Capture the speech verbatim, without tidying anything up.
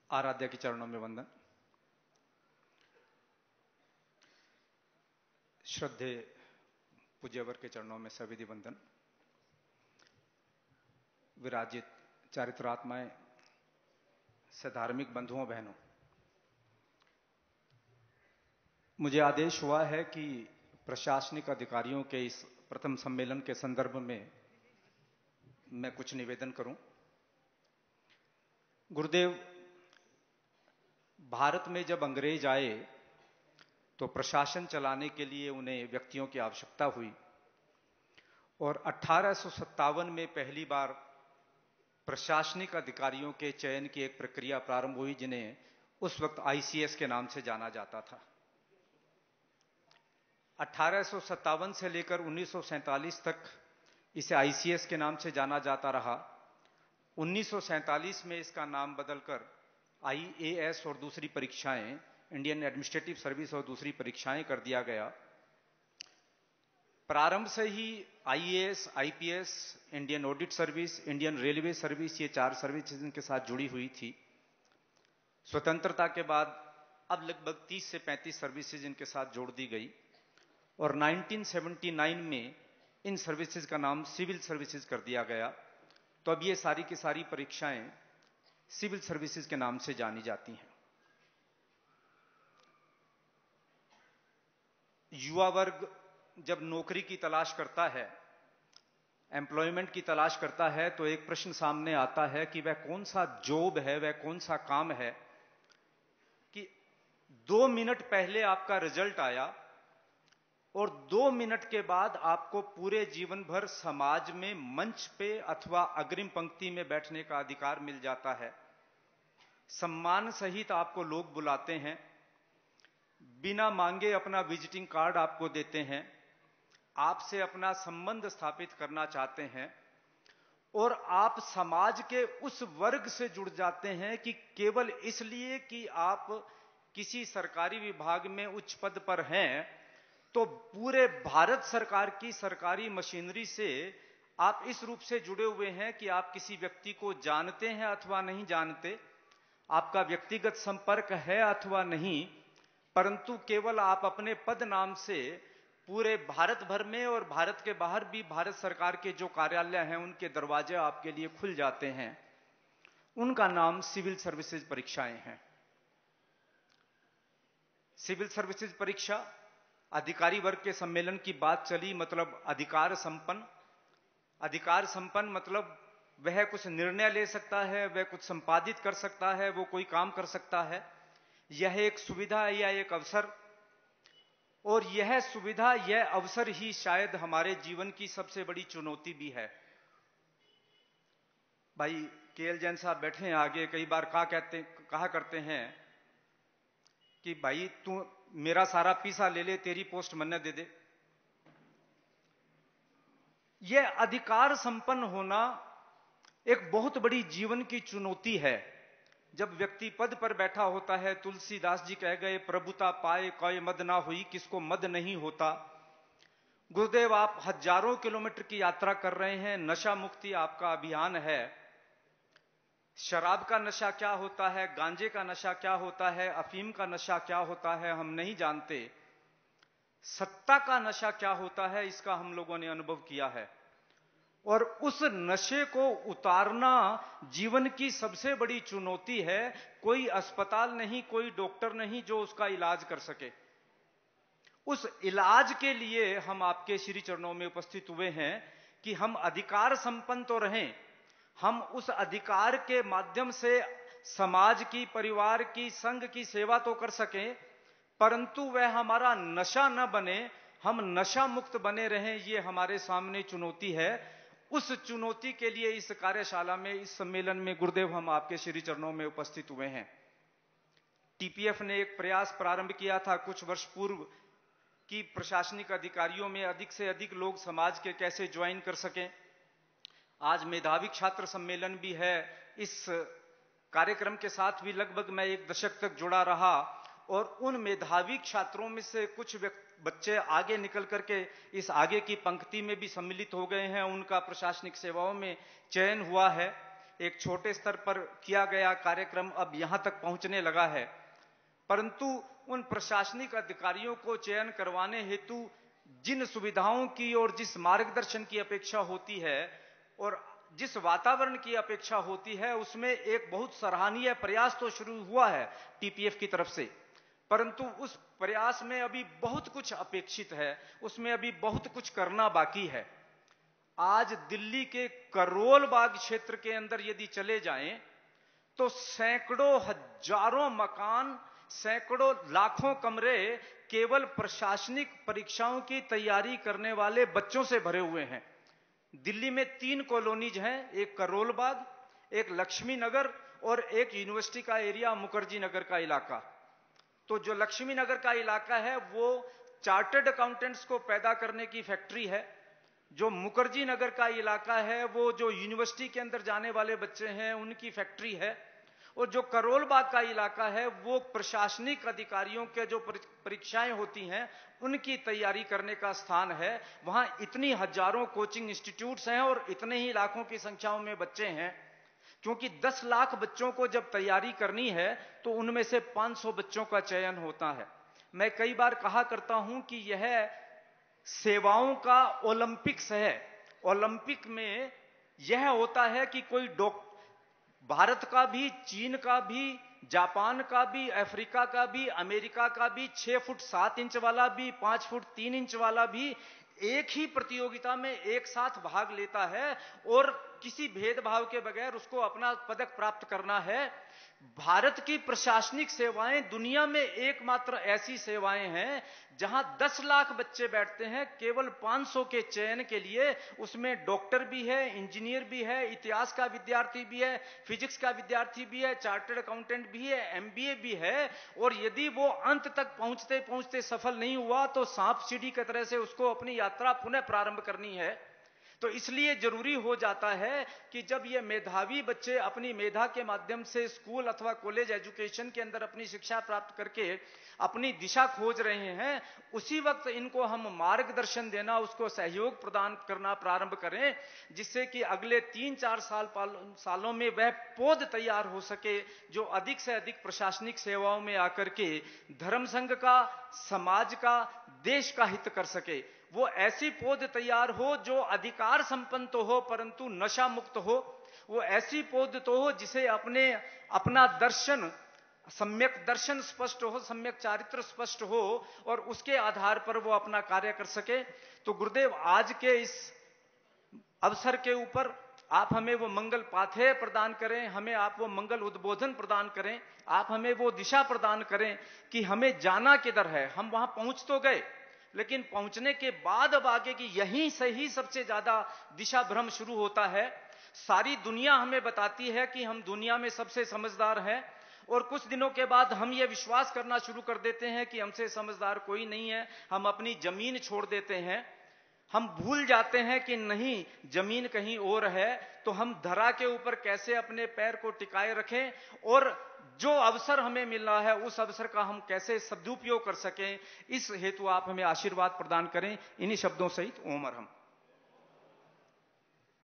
आराध्या के चरणों में वंदन। श्रद्धेय पूज्यवर के चरणों में सविधि वंदन। विराजित चारित्रात्माएं, सधार्मिक बंधुओं बहनों, मुझे आदेश हुआ है कि प्रशासनिक अधिकारियों के इस प्रथम सम्मेलन के संदर्भ में मैं कुछ निवेदन करूं। गुरुदेव, भारत में जब अंग्रेज आए तो प्रशासन चलाने के लिए उन्हें व्यक्तियों की आवश्यकता हुई और अठारह सौ सत्तावन में पहली बार प्रशासनिक अधिकारियों के चयन की एक प्रक्रिया प्रारंभ हुई, जिन्हें उस वक्त आईसीएस के नाम से जाना जाता था। अठारह सौ सत्तावन से लेकर उन्नीस सौ सैंतालीस तक इसे आईसीएस के नाम से जाना जाता रहा। उन्नीस सौ सैंतालीस में इसका नाम बदलकर आईएएस और दूसरी परीक्षाएं, इंडियन एडमिनिस्ट्रेटिव सर्विस और दूसरी परीक्षाएं कर दिया गया। प्रारंभ से ही IAS, IPS, Indian audit service, Indian railway service, ये चार सर्विसेज इनके साथ जुड़ी हुई थी। स्वतंत्रता के बाद अब लगभग तीस से पैंतीस सर्विसेज इनके साथ जोड़ दी गई और उन्नीस सौ उन्यासी में इन सर्विसेज का नाम सिविल सर्विसेज कर दिया गया। तो अब ये सारी की सारी परीक्षाएं सिविल सर्विसेज के नाम से जानी जाती हैं। युवा वर्ग जब नौकरी की तलाश करता है, एम्प्लॉयमेंट की तलाश करता है, तो एक प्रश्न सामने आता है कि वह कौन सा जॉब है, वह कौन सा काम है कि दो मिनट पहले आपका रिजल्ट आया और दो मिनट के बाद आपको पूरे जीवन भर समाज में मंच पे अथवा अग्रिम पंक्ति में बैठने का अधिकार मिल जाता है। सम्मान सहित आपको लोग बुलाते हैं, बिना मांगे अपना विजिटिंग कार्ड आपको देते हैं, आपसे अपना संबंध स्थापित करना चाहते हैं और आप समाज के उस वर्ग से जुड़ जाते हैं कि केवल इसलिए कि आप किसी सरकारी विभाग में उच्च पद पर हैं, तो पूरे भारत सरकार की सरकारी मशीनरी से आप इस रूप से जुड़े हुए हैं कि आप किसी व्यक्ति को जानते हैं अथवा नहीं जानते, आपका व्यक्तिगत संपर्क है अथवा नहीं, परंतु केवल आप अपने पद नाम से पूरे भारत भर में और भारत के बाहर भी भारत सरकार के जो कार्यालय हैं उनके दरवाजे आपके लिए खुल जाते हैं। उनका नाम सिविल सर्विसेज परीक्षाएं हैं। सिविल सर्विसेज परीक्षा, अधिकारी वर्ग के सम्मेलन की बात चली, मतलब अधिकार संपन्न। अधिकार संपन्न मतलब वह कुछ निर्णय ले सकता है, वह कुछ संपादित कर सकता है, वो कोई काम कर सकता है। यह एक सुविधा या एक अवसर, और यह सुविधा, यह अवसर ही शायद हमारे जीवन की सबसे बड़ी चुनौती भी है। भाई केएल जैन साहब बैठे हैं आगे, कई बार कहा कहते कहा करते हैं कि भाई तू मेरा सारा पीसा ले ले, तेरी पोस्ट मन्ने दे दे। यह अधिकार संपन्न होना एक बहुत बड़ी जीवन की चुनौती है। जब व्यक्ति पद पर बैठा होता है, तुलसीदास जी कह गए, प्रभुता पाए कोई मद ना हुई, किसको मद नहीं होता। गुरुदेव, आप हजारों किलोमीटर की यात्रा कर रहे हैं, नशा मुक्ति आपका अभियान है। शराब का नशा क्या होता है, गांजे का नशा क्या होता है, अफीम का नशा क्या होता है, हम नहीं जानते। सत्ता का नशा क्या होता है, इसका हम लोगों ने अनुभव किया है। और उस नशे को उतारना जीवन की सबसे बड़ी चुनौती है। कोई अस्पताल नहीं, कोई डॉक्टर नहीं जो उसका इलाज कर सके। उस इलाज के लिए हम आपके श्री चरणों में उपस्थित हुए हैं कि हम अधिकार संपन्न तो रहें, हम उस अधिकार के माध्यम से समाज की, परिवार की, संघ की सेवा तो कर सकें, परंतु वह हमारा नशा न बने, हम नशा मुक्त बने रहें, ये हमारे सामने चुनौती है। उस चुनौती के लिए इस कार्यशाला में, इस सम्मेलन में गुरुदेव हम आपके श्री चरणों में उपस्थित हुए हैं। टीपीएफ ने एक प्रयास प्रारंभ किया था कुछ वर्ष पूर्व कि प्रशासनिक अधिकारियों में अधिक से अधिक लोग समाज के कैसे ज्वाइन कर सकें। आज मेधावी छात्र सम्मेलन भी है। इस कार्यक्रम के साथ भी लगभग मैं एक दशक तक जुड़ा रहा और उन मेधावी छात्रों में से कुछ बच्चे आगे निकल करके इस आगे की पंक्ति में भी सम्मिलित हो गए हैं, उनका प्रशासनिक सेवाओं में चयन हुआ है। एक छोटे स्तर पर किया गया कार्यक्रम अब यहां तक पहुंचने लगा है, परंतु उन प्रशासनिक अधिकारियों को चयन करवाने हेतु जिन सुविधाओं की और जिस मार्गदर्शन की अपेक्षा होती है और जिस वातावरण की अपेक्षा होती है, उसमें एक बहुत सराहनीय प्रयास तो शुरू हुआ है टीपीएफ की तरफ से, परंतु उस प्रयास में अभी बहुत कुछ अपेक्षित है, उसमें अभी बहुत कुछ करना बाकी है। आज दिल्ली के करोल बाग क्षेत्र के अंदर यदि चले जाएं तो सैकड़ों हजारों मकान, सैकड़ों लाखों कमरे केवल प्रशासनिक परीक्षाओं की तैयारी करने वाले बच्चों से भरे हुए हैं। दिल्ली में तीन कॉलोनीज हैं, एक करोल बाग, एक लक्ष्मी नगर और एक यूनिवर्सिटी का एरिया मुखर्जी नगर का इलाका। तो जो लक्ष्मी नगर का इलाका है वो चार्टर्ड अकाउंटेंट्स को पैदा करने की फैक्ट्री है, जो मुखर्जी नगर का इलाका है वो जो यूनिवर्सिटी के अंदर जाने वाले बच्चे हैं उनकी फैक्ट्री है, और जो करोल बाग का इलाका है वो प्रशासनिक अधिकारियों के जो परीक्षाएं होती हैं उनकी तैयारी करने का स्थान है। वहां इतनी हजारों कोचिंग इंस्टीट्यूट्स हैं और इतने ही लाखों की संख्याओं में बच्चे हैं, क्योंकि दस लाख बच्चों को जब तैयारी करनी है तो उनमें से पांच सौ बच्चों का चयन होता है। मैं कई बार कहा करता हूं कि यह सेवाओं का ओलंपिक्स है। ओलंपिक में यह होता है कि कोई डॉक्टर, भारत का भी, चीन का भी, जापान का भी, अफ्रीका का भी, अमेरिका का भी, छह फुट सात इंच वाला भी, पांच फुट तीन इंच वाला भी एक ही प्रतियोगिता में एक साथ भाग लेता है और किसी भेदभाव के बगैर उसको अपना पदक प्राप्त करना है। भारत की प्रशासनिक सेवाएं दुनिया में एकमात्र ऐसी सेवाएं हैं जहां दस लाख बच्चे बैठते हैं केवल पांच सौ के चयन के लिए। उसमें डॉक्टर भी है, इंजीनियर भी है, इतिहास का विद्यार्थी भी है, फिजिक्स का विद्यार्थी भी है, चार्टर्ड अकाउंटेंट भी है, एमबीए भी है, और यदि वो अंत तक पहुंचते पहुंचते सफल नहीं हुआ तो सांप सीढ़ी की तरह से उसको अपनी यात्रा पुनः प्रारंभ करनी है। तो इसलिए जरूरी हो जाता है कि जब ये मेधावी बच्चे अपनी मेधा के माध्यम से स्कूल अथवा कॉलेज एजुकेशन के अंदर अपनी शिक्षा प्राप्त करके अपनी दिशा खोज रहे हैं, उसी वक्त इनको हम मार्गदर्शन देना, उसको सहयोग प्रदान करना प्रारंभ करें, जिससे कि अगले तीन चार साल सालों में वह पौध तैयार हो सके जो अधिक से अधिक प्रशासनिक सेवाओं में आकर के धर्म संघ का, समाज का, देश का हित कर सके। वो ऐसी पौध तैयार हो जो अधिकार संपन्न तो हो परंतु नशा मुक्त हो। वो ऐसी पौध तो हो जिसे अपने अपना दर्शन, सम्यक दर्शन स्पष्ट हो, सम्यक चारित्र स्पष्ट हो और उसके आधार पर वो अपना कार्य कर सके। तो गुरुदेव, आज के इस अवसर के ऊपर आप हमें वो मंगल पाथेय प्रदान करें, हमें आप वो मंगल उद्बोधन प्रदान करें, आप हमें वो दिशा प्रदान करें कि हमें जाना किधर है। हम वहां पहुंच तो गए, लेकिन पहुंचने के बाद अब आगे की यहीं से ही सबसे ज्यादा दिशा भ्रम शुरू होता है। सारी दुनिया हमें बताती है कि हम दुनिया में सबसे समझदार हैं, और कुछ दिनों के बाद हम ये विश्वास करना शुरू कर देते हैं कि हमसे समझदार कोई नहीं है। हम अपनी जमीन छोड़ देते हैं, हम भूल जाते हैं कि नहीं, जमीन कहीं और है। तो हम धरा के ऊपर कैसे अपने पैर को टिकाए रखें और जो अवसर हमें मिल रहा है उस अवसर का हम कैसे सदुपयोग कर सकें, इस हेतु आप हमें आशीर्वाद प्रदान करें। इन्हीं शब्दों सहित ओम अरहम।